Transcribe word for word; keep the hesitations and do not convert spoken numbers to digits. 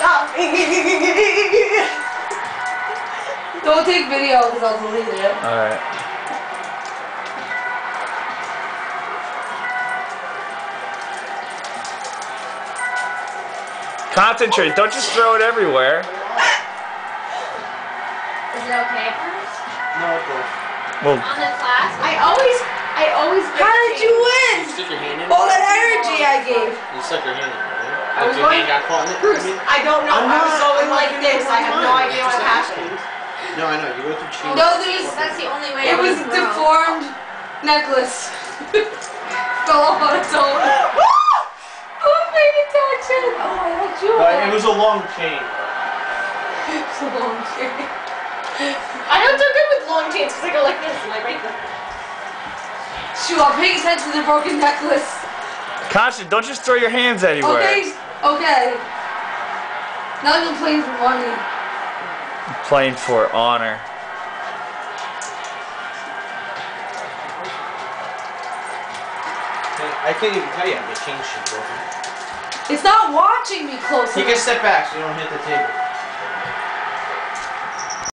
stop me. Don't take video because I'll delete it. Alright. Concentrate, don't just throw it everywhere. Is it okay? No, okay. Well, On the class? I always, I always. How did you win? You stick your hand in it? All that energy I gave. You stuck your hand in it, right? I was your going- hand got caught in it? Bruce, I mean, I don't know. I'm I was not- going I'm not like gonna this. go I have mine. no idea what Just like happened. No, I know. You go through change. No, there's That's the only way it I was can grow. deformed necklace. Fell off on its own. Who paid attention? Oh, I had you. But it was a long chain. It's a long chain. I don't do good with long chains because I go like this and I break them. Shoot, I'm paying attention to the broken necklace. Constant, don't just throw your hands anywhere. Okay, okay. Not even playing for money. Playing for honor. I can't even tell you how the chain shit broken. It's not watching me close Take enough. a step back so you don't hit the table.